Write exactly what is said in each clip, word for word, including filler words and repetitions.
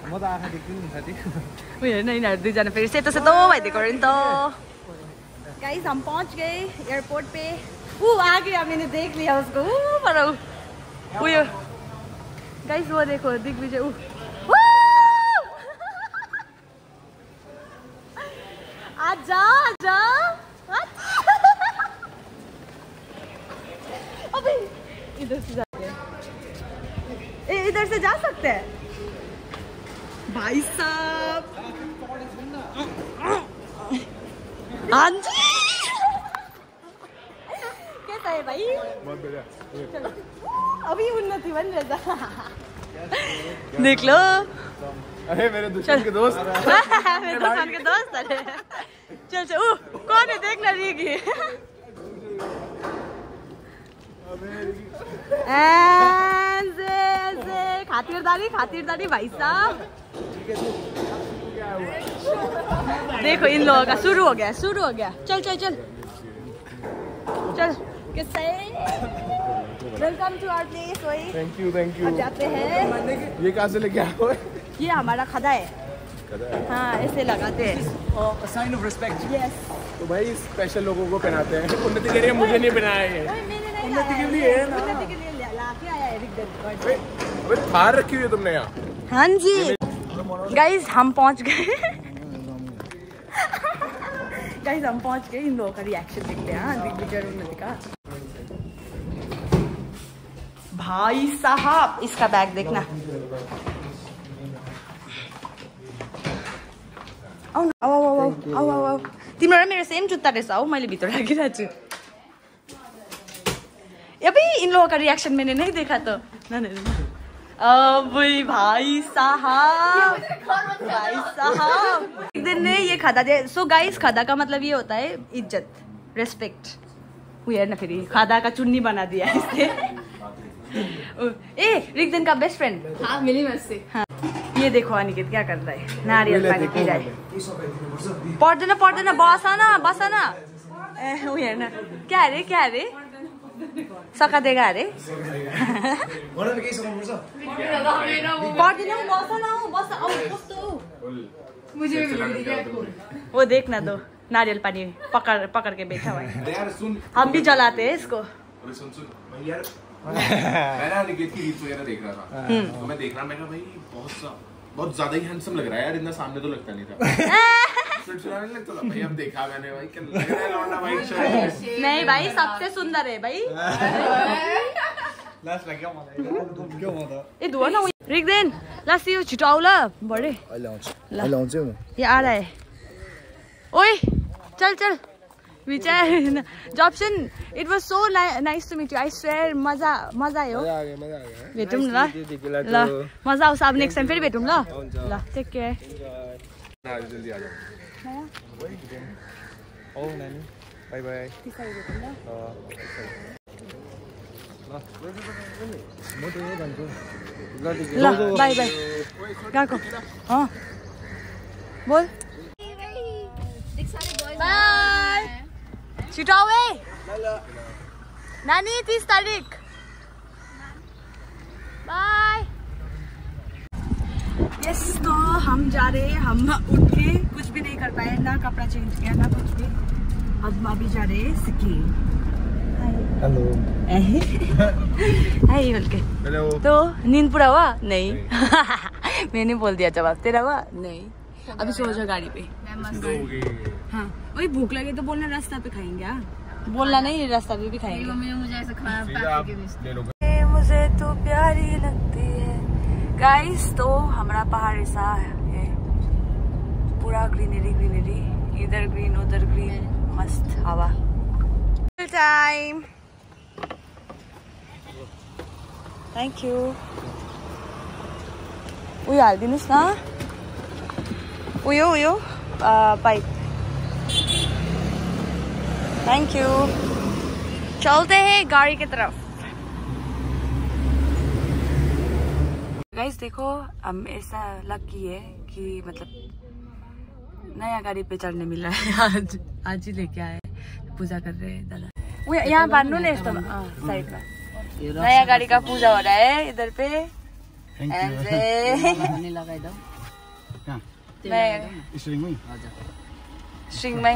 म त आँखा देख्दिन नि साथी। उयो हेर्न यिनीहरू दुईजना फेरि सेतो सेतो भइदिएको अरे नि त। गाइस हम पहुंच गए एयरपोर्ट पे। वो आ गया, मैंने देख लिया उसको। वो पर उयो गाइस वो देखो दिग्विजय। ऊ आजा आजा। अबे इधर से जाते हैं, इधर से जा सकते हैं भाई साहब। हाँ जी कैसा है भाई? बहुत बढ़िया। चलो अभी उन्नति बन रहा था। देख लो। अरे मेरे दुश्मन के दोस्त। मेरे दुश्मन के दोस्त। अरे चल चल। ओ कौन है देखना रीगी। ऐसे ऐसे खातिरदारी खातिरदारी भाई साहब। देखो इन लोगों का शुरू हो गया शुरू हो गया। चल चल चल चल। कैसे? Welcome to our place. वही थैंक यू थैंक यू। अब जाते हैं। ये कहाँ से लेके आए हो? ये हमारा खदा है। हाँ ऐसे लगाते हैं। Sign of respect. यस। तो भाई स्पेशल लोगों को पहनाते हैं। उन्नति के लिए मुझे नहीं पहनाया है। उन्नति के लिए है ना। उन्नति के लिए लाके आया है रिक। अबे थार रखी हुई है तुमने यहाँ? हाँ जी गाइस हम पहुंच गए। गाइस हम पहुंच गए। इन लोगों का रिएक्शन देखते हैं। हाँ दिग्विजय उन्नति का। भाई साहब इसका बैग देखना। आऊ आऊ आऊ आऊ आऊ आऊ। तिम्रो र मेरो सेम जुत्ता रहेछ हौ। मैले भित्र राखिरहेको छु। अबे इन लोगों का रिएक्शन मैंने नहीं देखा तो। अब भाई साहब भाई साहब एक दिन ने ये खदा दे। सो गाइस खदा का मतलब ये होता है इज्जत रेस्पेक्ट। वो यार ना फिर खदा का चुन्नी बना दिया इसने। ए रिकजन का बेस्ट फ्रेंड। हाँ मिली मस्ती। हाँ ये देखो अनिकेत क्या कर रहा है। नारियल पानी पी रहा है। पर्दैन पर्दैन बस न बस न। ए वो यार ना क्या अरे क्या अरे सका देगा अरे। पर्दैन बस न बस कस्तो। मुझे वो देखना दो नारियल पानी पकड़ पकड़ के बैठा हुआ है। हम भी जलाते हैं इसको। सुन सुन यार मैं ना निकेत की रील्स वगैरह देख रहा था। तो मैं देख रहा मैं कहा भाई बहुत सा बहुत ज्यादा ही हैंडसम लग रहा है यार। इतना सामने तो लगता नहीं था। सुनसुनाने लगता था भाई। अब देखा मैंने भाई क्या लग रहा है लौंडा भाई। नहीं भाई सबसे सुंदर है भाई। लास्ट लग गया मलाई। क्यों हुआ था? ए दुआ न रिक्देन लास्ट यो छिटो आउ ल बडे। अहिले आउँछु अहिले आउँछु म। ये आ रहा है। ओए चल चल विचार Jobson it was so nice to meet you. I swear मजा मजा आयो। मजा आ गया मजा आ गया। भेटौँ न ल ल मजा आउँछ। अब नेक्स्ट टाइम फेरि भेटौँ ल ल टेक केयर। जल्दी आ जाओ। ओ नानी बाय बाय। त्यसरी भेटौँ ल। म त यही भन्छु ल बाय बाय गएको। अँ बोल बाय छिटो आऊ है नानी। तीस तारीख बाय। यस तो हम जा रहे हैं। हम उठ के कुछ भी नहीं कर पाए ना कपड़ा चेंज किया ना कुछ भी। अब अभी जा रहे हैं सिक्किम। हेलो हाय बोल के। हेलो। तो नींद पूरा हुआ? नहीं, नहीं। मैंने बोल दिया जवाब। तेरा हुआ? नहीं। अभी सो जाओ गाड़ी पे। हाँ वही भूख लगे तो बोलना रास्ता पे खाएंगे। हाँ बोलना नहीं रास्ता पे भी खाएंगे। मुझे तो प्यारी लगती है। गाइस तो हमारा पहाड़ ऐसा है पूरा ग्रीनरी ग्रीनरी। इधर ग्रीन उधर ग्रीन मस्त हवा। Time thank you. उयो हालिदिनुहोस् न उयो उयो पाइप। Thank you. चलते हैं गाड़ी की तरफ। गाइस देखो हम ऐसा लकी है कि मतलब नया गाड़ी पे चढ़ने मिला है। आज आज ही लेके आए पूजा कर रहे हैं दादा। वो यहाँ बांधो ना इसको साइड में। नया गाड़ी का पूजा हो रहा है इधर पे। ऐसे लगाई दो। स्ट्रिङमै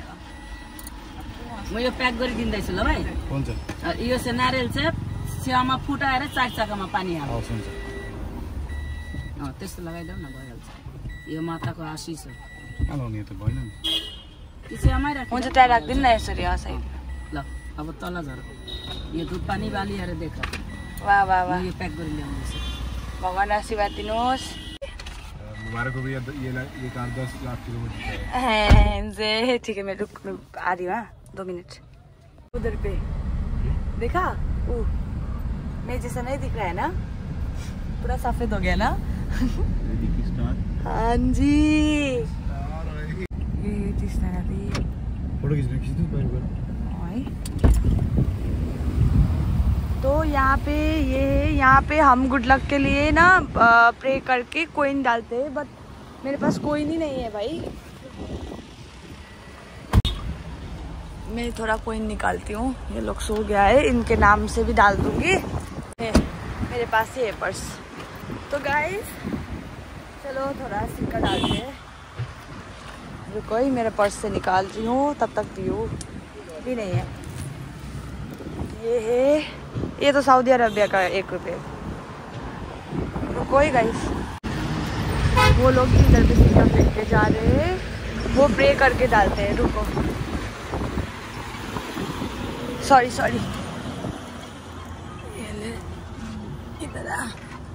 म यो प्याक गरिदिँदैछु ल भाइ। हुन्छ। यो चाहिँ नारियल चाहिँ स्याउमा फुटाएर चाकचाकामा पानी हाल्छ। हुन्छ। अँ त्यस्तो लगाइदेऊ न भइहाल्छ। यो माताको आशिष हो। हाल्नु त भएन नि। त्यो स्याउमै राख। हुन्छ त्यहाँ राख्दिनु न यसरी असै। ल अब तल झर। यो दुध पानी बालिएर देख। वाह वाह वाह। यो प्याक गरि ल्याउँदैछु। भगवान आशीर्वाद दिनुहोस्। मुबारक हो भैया, ये ये कार दस लाख किलोमीटर है। ठीक है मैं रुक आ रही हूँ दो मिनट। उधर पे देखा ओ मैं जैसा नहीं दिख रहा है ना, पूरा सफेद हो गया ना। हाँ जी ये फोटो खींचना तो यहाँ पे ये यहाँ पे हम गुड लक के लिए ना प्रे करके कोइन डालते हैं, बट मेरे पास कोइन ही नहीं है भाई। मैं थोड़ा कोइन निकालती हूँ। ये लोग सो गया है, इनके नाम से भी डाल दूंगी। मेरे पास ही है पर्स। तो गाइस चलो थोड़ा सिक्का डालते हैं। रुको ही मेरे पर्स से निकाल रही हूँ, तब तक दियो भी नहीं है। ये है, ये तो सऊदी अरबिया का एक रुपये। रुको ही गाइस, वो लोग इधर पे सिक्का फेंक के जा रहे हैं, वो प्रे करके डालते हैं। रुको सॉरी सॉरी इधर आ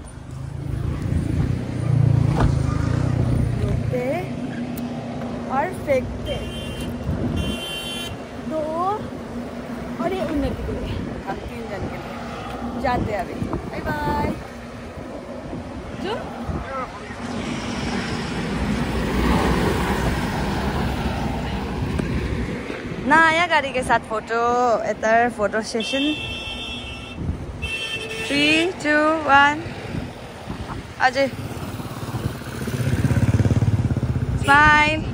और फेंकते दो, और ये उन्नति के लिए हम तीन जन के लिए जाते हैं अभी। Bye bye. जो ना आया गाड़ी के साथ फोटो इधर photo session. Three two one Ajay smile.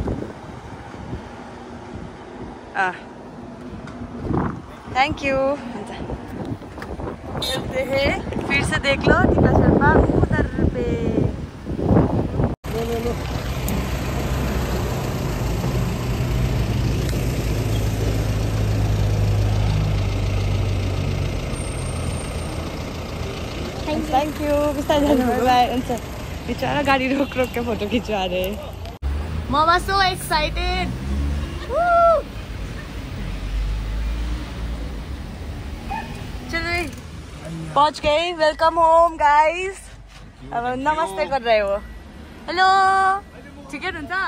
Thank you. चलते हैं, फिर से देख लो टीका शर्मा उधर पे। लो लो लो। Thank you. बिस्तारै जानु। Bye bye. हुन्छ बिचरा गाडी रोक रोक के फोटो खिचवा रहे। म वाज सो एक्साइटेड। चलो पहुंच गए। Welcome home guys. अब नमस्ते कर रहे हो। हेलो ठीक है हुन्छ।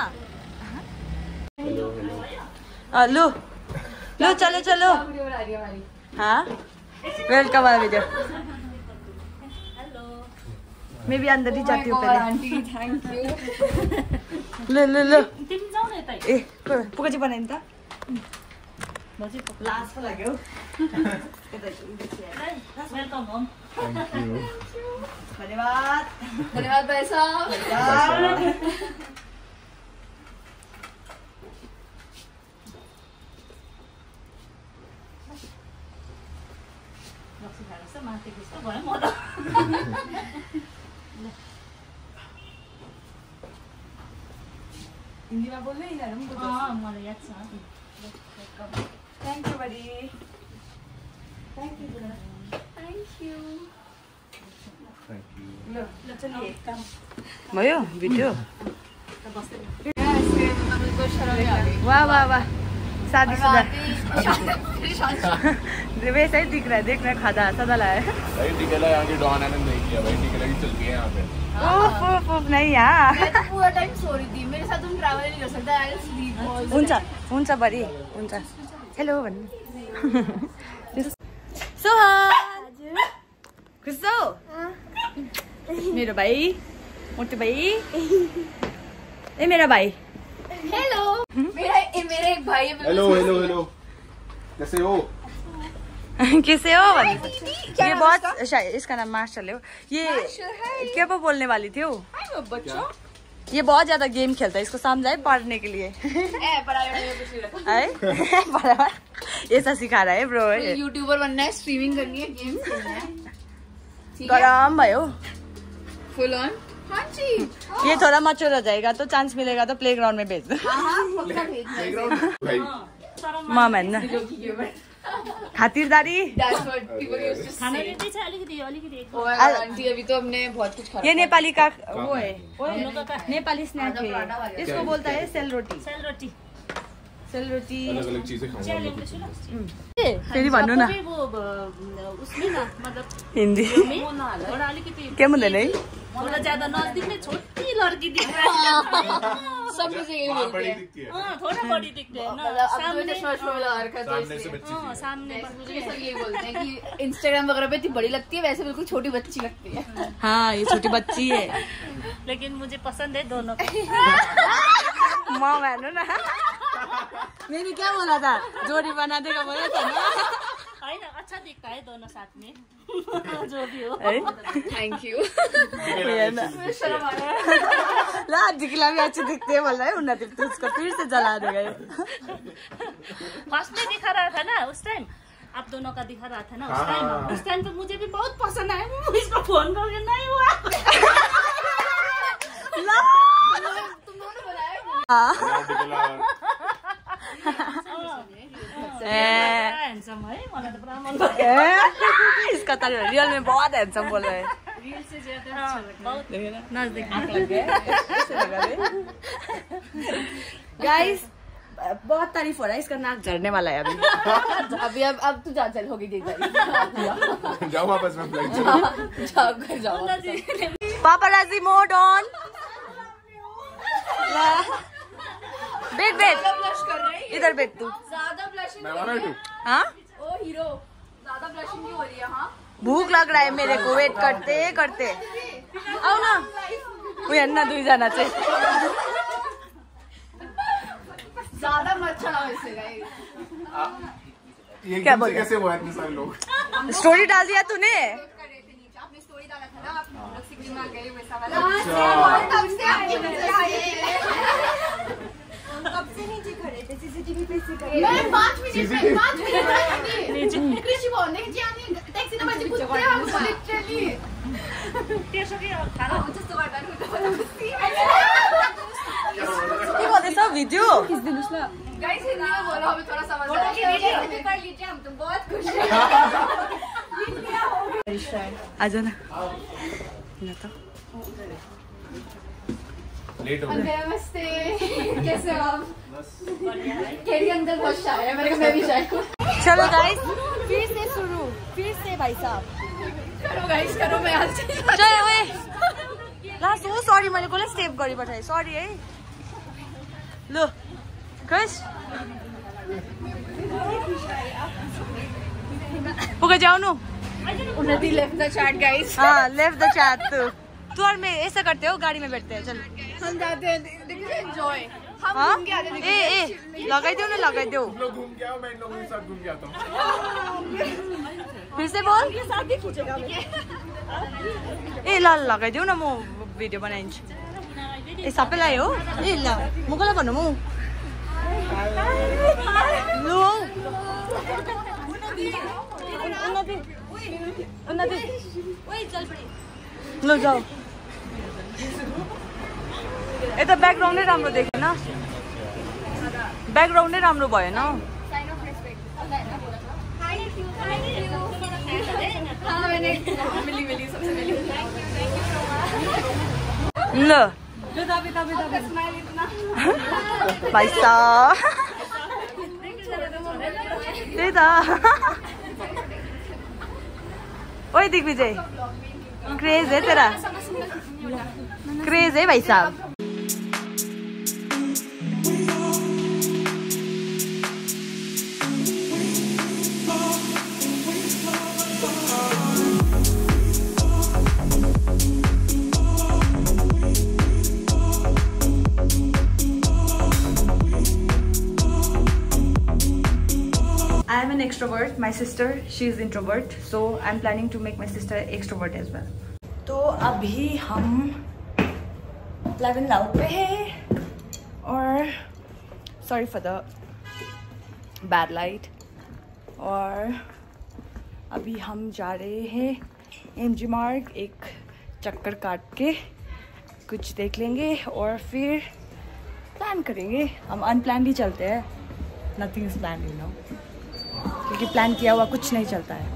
लो लो चलो चलो। हाँ वेलकम वाला वीडियो। मैं भी अंदर ही जाती हूँ पहले। Thank you. लो लो लो ए पुकाजी बनाए नि त लास्ट पो लाग्यो। Welcome home. धन्यवाद धन्यवाद भाई साहब। हिन्दीमा बोल्ने यिनीहरू पनि अँ मलाई याद छ। Thank you buddy. Thank you thank you. ल ल चलिए भयो भिडियो। वाह वाह वाह शादीशुदा वैसा ही दिख रहा है। देखना खादा सदा लाया भाई टिकेला यहाँ की डॉन आनंद नहीं किया भाई। टिकेला की चल गई यहाँ पे। ओफ ओफ ओफ नहीं यार। मैं तो पूरा टाइम सो रही थी। मेरे साथ तुम ट्रैवल नहीं कर सकता। I will sleep. हुन्छ हुन्छ बडी हुन्छ। हेलो भन्नु। सोहन खुस छौ? मेरो भाइ मोटे भाइ। ए मेरा भाइ। हेलो। मेरा मेरा एक भाई है। हेलो हेलो हेलो कैसे हो? कैसे हो भन्नु। ये बहुत शायद इसका नाम मार्शल है। ये क्या वो बोलने वाली थी वो। ये बहुत ज्यादा गेम खेलता है। इसको समझाए पढ़ने के लिए है। ऐसा सिखा रहा है ब्रो। यूट्यूबर बनना है, स्ट्रीमिंग करनी है, गेम खेलना है। गरम भयो फुल ऑन। हाँ जी। ये थोड़ा मैच्योर हो जाएगा तो चांस मिलेगा तो प्लेग्राउंड में भेज दो। मम हैन खातिरदारी। आंटी अभी तो हमने बहुत कुछ खाया। ये नेपाली का वो है, नेपाली स्नैक है, इसको बोलता है सेल रोटी। सेल रोटी सेल रोटी अलग अलग चीजें खाऊंगा। फेरि भन्नु न हिन्दी के मुँदैन है। थोड़ा ज्यादा नजदीक में छोटी लड़की दिख रहा है। सब मुझे यही बोलते बड़ी हैं। दिखती है। हाँ, थोड़ा बड़ी दिखते हैं ना। मतलब अब तो मैंने शॉर्ट में लगा रखा है तो सामने से इसलिए। बच्ची हाँ, सी। सामने मुझे सब यही बोलते हैं कि इंस्टाग्राम वगैरह पे इतनी बड़ी लगती है, वैसे बिल्कुल छोटी बच्ची लगती है। हाँ ये छोटी बच्ची है। लेकिन मुझे पसंद है दोनों को। मम हेर्नु न मैंने क्या बोला था जोड़ी बना देगा बोला था ना। है ना, अच्छा दिखता है दोनों साथ में। जो भी हो। है थैंक यू। ला दिखला भी अच्छी दिखती है बोल रहा है उन्नति तो उसको फिर से जला देगा ये। फर्स्ट में दिखा रहा था ना उस टाइम, आप दोनों का दिखा रहा था ना उस टाइम। उस टाइम तो मुझे भी बहुत पसंद आया। मैं इसको फोन करके नहीं हुआ। तुम दोनों बनाए हैंडसम है, मलाई तो पुरा मन पर्यो। इसका तो रियल में बहुत हैंडसम बोल रहा है। रील से ज्यादा अच्छा लगा। बहुत नजदीक लग गया। गाइस बहुत तारीफ हो रहा है, इसका नाक झड़ने वाला है अभी। अभी अब अब तू जा चल होगी देख जाओ वापस में फ्लाइट चलो। जाओ घर जाओ। Paparazzi mode on. बैठ बैठ ब्लश कर रही है। इधर बैठ तू। ज्यादा ब्लशिंग मैं वाला हूँ। हाँ ओ हीरो ज्यादा ब्लशिंग क्यों हो रही है? हाँ भूख लग रहा है मेरे को वेट करते करते आओ ना उयो न दुईजना चाहिँ ज्यादा मत चलाओ इसे गाइस। ये क्या एकदम बोल से कैसे हुआ इतने सारे लोग? स्टोरी डाल दिया तूने। आपने स्टोरी डाला था ना, आप लोग सिक्किम में गए वैसा वाला। अच्छा। कब से आए कब से नीचे खड़े थे सीसीटीवी पे से करे मैं पाँच मिनट में पाँच मिनट में नीचे कृषि बोलने की जानी टैक्सी नंबर से कुत्ते हम लिटरली त्यसो के खाना जस्तो गर्दा नि के गर्दैछ भिडियो खिच्दिनुस् न गाइस हिंदी में बोलो हमें थोड़ा समझ आ रहा है कर लीजिए हम तो बहुत खुश हैं। आज न ल त लेट हो गए। नमस्ते कैसे हो आप? केरी अंकल बहुत शाय है, मैंने कहा मैं भी शाय हूँ। चलो गाइस फिर से शुरू फिर से भाई साहब करो गाइस करो मैं आज जय ओए ला सो सरी मैले कसलाई स्टेप गरी पठाएँ सरी है ल गाइस पुगे जाओ नु Unnati left the chat guys. हाँ लेफ्ट द चैट तू तू और मैं ऐसा करते हो गाड़ी में बैठते हैं चल हम जाते हैं देखिए एंजॉय हम हाँ घूम के आते हैं ए ए लगाइदेऊ न लगाइदेऊ तुम लोग घूम के आओ, मैं इन लोगों के साथ घूम के आता हूँ। फिर से बोल ए ल लगाइदेऊ न म भिडियो बनाइदिन्छु ए सबैलाई हो ए ल म कसलाई भन्नु म लु उन्नति उन्नति ल जाऊ यता ब्याकग्राउन्डै राम्रो देखेन ब्याकग्राउन्डै राम्रो भएन हाँ मैंने मिली मिली सबसे मिली ल आपका स्माइल इतना भाइ साहब त्यही त ओए दिग्विजय क्रेज है तेरा क्रेज है भाई साहब I am an extrovert. My sister, she is introvert. So I'm planning to make my sister extrovert as well. तो अभी हम eleven लाउड पे हैं और sorry for the bad light और अभी हम जा रहे हैं एम जी मार्ग एक चक्कर काट के कुछ देख लेंगे और फिर प्लान करेंगे। हम अनप्लान ही चलते हैं, nothing is plan you know, क्योंकि प्लान किया हुआ कुछ नहीं चलता है।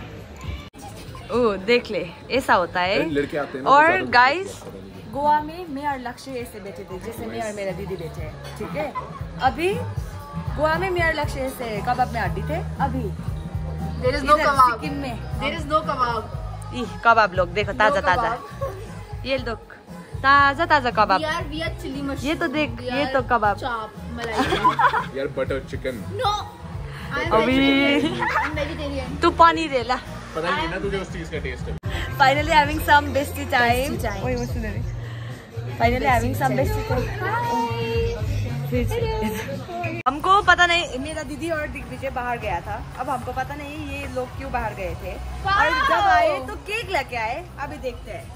ओ देख ले, ऐसा होता है। लड़के आते हैं और गाइस गोवा में मैं और लक्ष्य ऐसे बैठे थे जैसे मैं और मेरा दीदी बैठे हैं, ठीक है। अभी गोवा में मैं और लक्ष्य ऐसे कबाब में हड्डी थे। अभी There is no kebab. Sikkim में There is no kebab. ई कबाब लोग देखो ताजा ताजा, ये लोग ताजा ताजा कबाब। We are we are chili machine. ये तो देख, We ये are तो कबाब। Chop, malai. यार बटर चिकन No. I'm अभी vegetarian. I'm vegetarian. तू पानी दे ला। पता नहीं ना तुझे उस चीज का टेस्ट है। Finally having some bestie time. ओए वो सुन रही। Finally having some bestie time. हमको पता नहीं, मेरा दीदी और दिग्विजय बाहर गया था। अब हमको पता नहीं ये लोग क्यों बाहर गए थे। और जब आए तो केक लेके आए। अभी देखते हैं,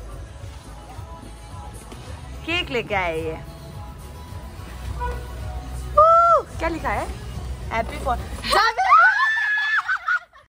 केक लेके आए ये। क्या लिखा है? Happy for